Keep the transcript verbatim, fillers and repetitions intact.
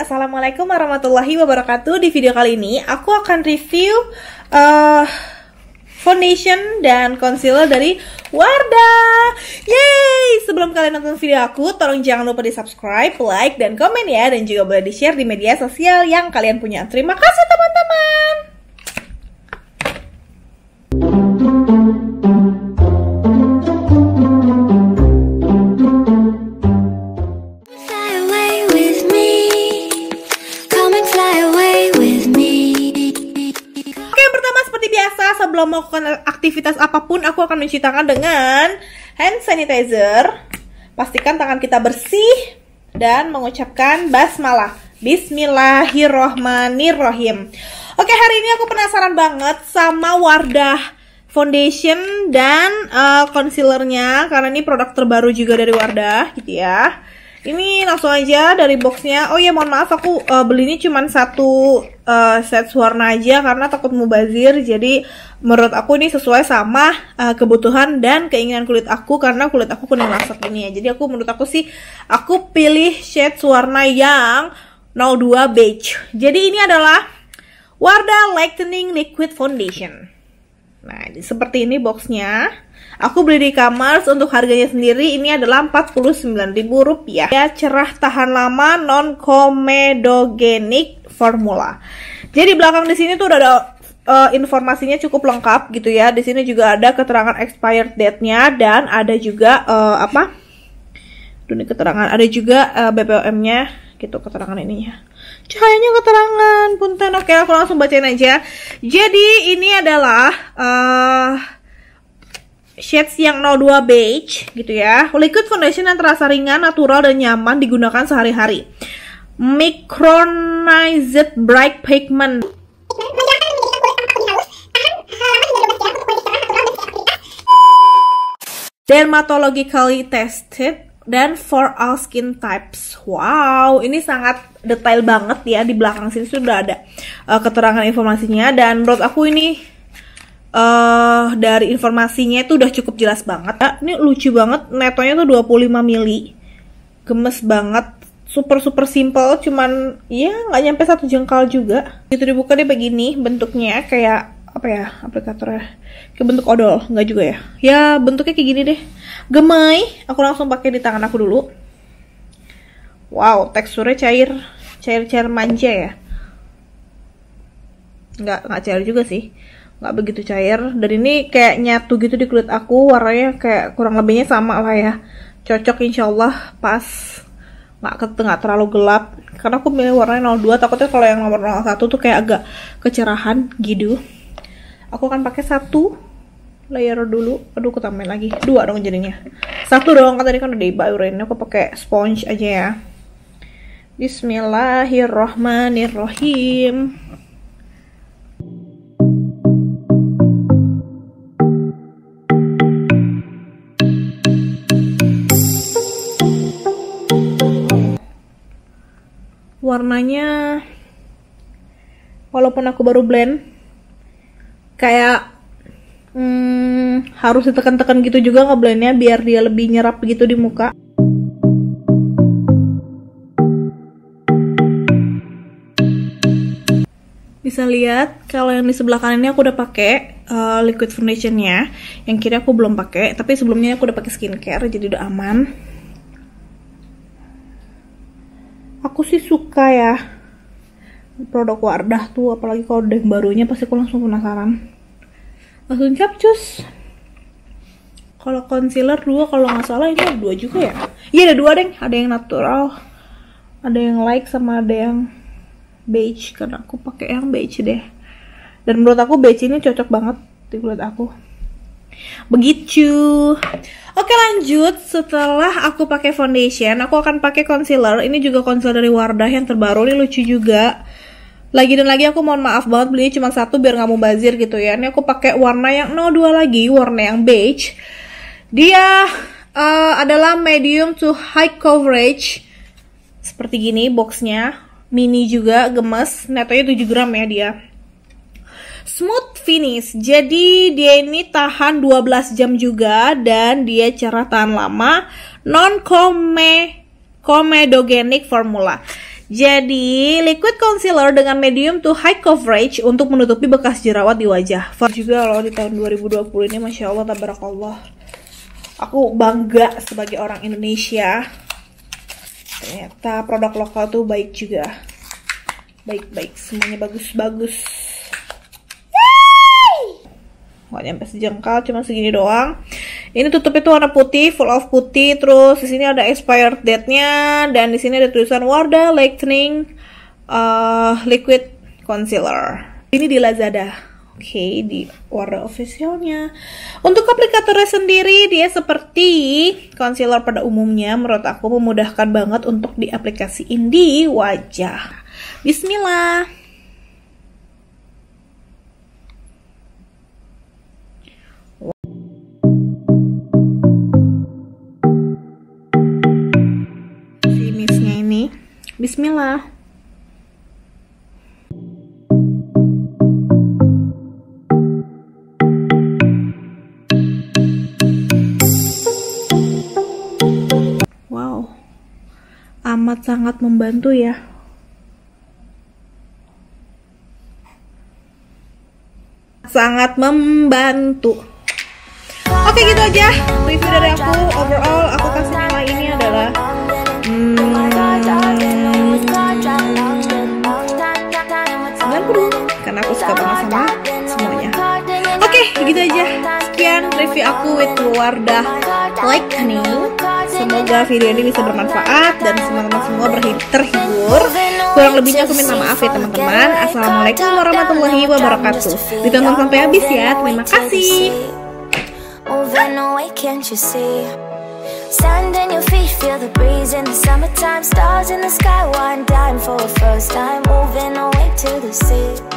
Assalamualaikum warahmatullahi wabarakatuh. Di video kali ini aku akan review uh, foundation dan concealer dari Wardah. Yeay! Sebelum kalian nonton video aku, tolong jangan lupa di subscribe, like, dan komen ya. Dan juga boleh di share di media sosial yang kalian punya. Terima kasih teman-teman. Sebelum melakukan aktivitas apapun, aku akan mencuci tangan dengan hand sanitizer. Pastikan tangan kita bersih dan mengucapkan basmalah. Bismillahirrohmanirrohim. Oke, hari ini aku penasaran banget sama Wardah foundation dan uh, concealernya, karena ini produk terbaru juga dari Wardah gitu ya. Ini langsung aja dari boxnya. Oh ya, mohon maaf aku uh, belinya cuma satu uh, set warna aja karena takut mubazir. Jadi menurut aku ini sesuai sama uh, kebutuhan dan keinginan kulit aku, karena kulit aku kuning langsat ini ya. Jadi aku menurut aku sih aku pilih shade warna yang nol dua beige. Jadi ini adalah Wardah Lightening Liquid Foundation. Nah, seperti ini boxnya. Aku beli di e-commerce. Untuk harganya sendiri ini adalah empat puluh sembilan ribu rupiah. Ya, cerah tahan lama, non comedogenic formula. Jadi belakang di sini tuh udah ada uh, informasinya cukup lengkap gitu ya. Di sini juga ada keterangan expired date-nya dan ada juga uh, apa? Dunia keterangan, ada juga uh, B P O M-nya gitu, keterangan ininya. Cahayanya keterangan, punten. Oke, aku langsung bacain aja. Jadi ini adalah uh, shades yang nol dua beige gitu ya. Liquid foundation yang terasa ringan, natural, dan nyaman digunakan sehari-hari. Micronized bright pigment. Dermatologically tested dan for all skin types. Wow, ini sangat detail banget ya. Di belakang sini sudah ada uh, keterangan informasinya, dan menurut aku ini Uh, dari informasinya itu udah cukup jelas banget ya. Ini lucu banget, netonya tuh dua puluh lima mili. Gemes banget, super super simple, cuman ya nggak nyampe satu jengkal juga. Itu dibuka dia begini bentuknya, kayak apa ya aplikatornya, kayak bentuk odol, nggak juga ya. Ya bentuknya kayak gini deh, gemai. Aku langsung pakai di tangan aku dulu. Wow, teksturnya cair, cair-cair manja ya. Nggak nggak cair juga sih, nggak begitu cair, dan ini kayak nyatu gitu di kulit aku. Warnanya kayak kurang lebihnya sama lah ya, cocok insyaallah pas, nggak nggak terlalu gelap, karena aku milih warnanya nol dua, takutnya kalau yang nomor nol satu tuh kayak agak kecerahan gitu. Aku akan pakai satu layer dulu. Aduh, aku tambahin lagi dua dong jadinya, satu dong kan tadi kan udah dibayurin. Aku pakai sponge aja ya. Bismillahirrohmanirrohim. Warnanya, walaupun aku baru blend, kayak hmm, harus ditekan-tekan gitu juga ngeblendnya biar dia lebih nyerap gitu di muka. Bisa lihat kalau yang di sebelah kanan ini aku udah pakai uh, liquid foundationnya, yang kiri aku belum pakai, tapi sebelumnya aku udah pakai skincare, jadi udah aman. Aku sih suka ya produk Wardah tuh, apalagi kalau udah yang barunya pasti aku langsung penasaran. Langsung capcus. Kalau concealer dua, kalau nggak salah ini ada dua juga ya. Iya ada dua deh, ada yang natural, ada yang light, sama ada yang beige. Karena aku pakai yang beige deh. Dan menurut aku beige ini cocok banget di kulit aku. Begitu. Oke, lanjut. Setelah aku pakai foundation, aku akan pakai concealer. Ini juga concealer dari Wardah yang terbaru. Ini lucu juga. Lagi dan lagi aku mohon maaf banget belinya cuma satu biar nggak mubazir gitu ya. Ini aku pakai warna yang nol dua lagi, warna yang beige. Dia uh, adalah medium to high coverage. Seperti gini boxnya. Mini juga, gemes. Netonya tujuh gram ya dia. Smooth finish, jadi dia ini tahan dua belas jam juga, dan dia cerah tahan lama, non comedogenic formula. Jadi, liquid concealer dengan medium to high coverage untuk menutupi bekas jerawat di wajah. Fun juga loh di tahun dua ribu dua puluh ini, Masya Allah, tabarakallah. Aku bangga sebagai orang Indonesia. Ternyata produk lokal tuh baik juga. Baik-baik, semuanya bagus-bagus. Nggak nyampe sejengkal, cuma segini doang. Ini tutupnya tuh warna putih, full of putih. Terus di sini ada expired date-nya, dan di sini ada tulisan Wardah Lightening uh, Liquid Concealer. Ini di Lazada. Oke, okay, di Wardah officialnya. Untuk aplikatornya sendiri, dia seperti concealer pada umumnya. Menurut aku memudahkan banget untuk diaplikasiin di wajah. Bismillah. Bismillah. Wow, amat sangat membantu ya. Sangat membantu. Oke, gitu aja review dari aku. Overall, aku kasih nilai ini adalah hmm, karena aku suka banget sama semuanya. Oke, gitu aja. Sekian review aku with Wardah Lightening. Semoga video ini bisa bermanfaat dan teman-teman semua terhibur. Kurang lebihnya aku minta maaf ya teman-teman. Assalamualaikum warahmatullahi wabarakatuh. Ditonton sampai habis ya. Terima kasih. Sand in your feet, feel the breeze in the summertime. Stars in the sky, one dime for a first time. Moving away to the sea.